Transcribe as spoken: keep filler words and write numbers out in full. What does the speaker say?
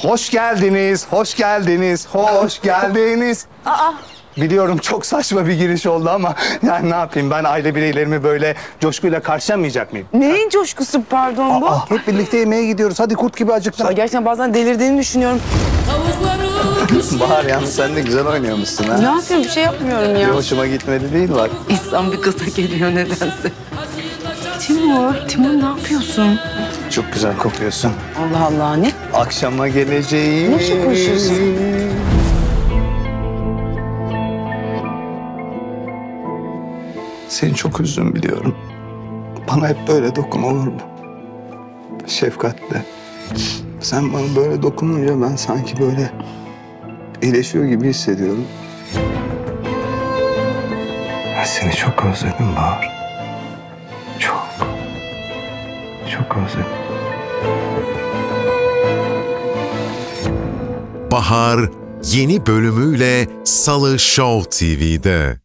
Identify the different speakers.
Speaker 1: Hoş geldiniz, hoş geldiniz, hoş geldiniz.
Speaker 2: Aa.
Speaker 1: Biliyorum çok saçma bir giriş oldu ama yani ne yapayım, ben aile bireylerimi böyle coşkuyla karşılamayacak mıyım?
Speaker 2: Neyin coşkusu pardon bu?
Speaker 1: Aa, hep birlikte yemeğe gidiyoruz. Hadi kurt gibi acıktık.
Speaker 2: Ya gerçekten bazen delirdiğini düşünüyorum.
Speaker 1: Bahar yalnız sen de güzel oynuyormuşsun ha.
Speaker 2: Ne yapıyorum? Bir şey yapmıyorum
Speaker 1: Bir
Speaker 2: ya.
Speaker 1: hoşuma gitmedi değil bak.
Speaker 2: İnsan bir kıza geliyor nedense. Timur, Timur ne yapıyorsun?
Speaker 1: Çok güzel kokuyorsun.
Speaker 2: Allah Allah ne?
Speaker 1: Akşama geleceğim.
Speaker 2: Ne biçim konuşuyorsun?
Speaker 1: Seni çok üzdüm biliyorum. Bana hep böyle dokun olur mu? Şefkatle. Sen bana böyle dokununca ben sanki böyle iyileşiyor gibi hissediyorum. Ben seni çok özledim Bahar. Çok. Çok özledim.
Speaker 3: Bahar yeni bölümüyle Salı Show T V'de.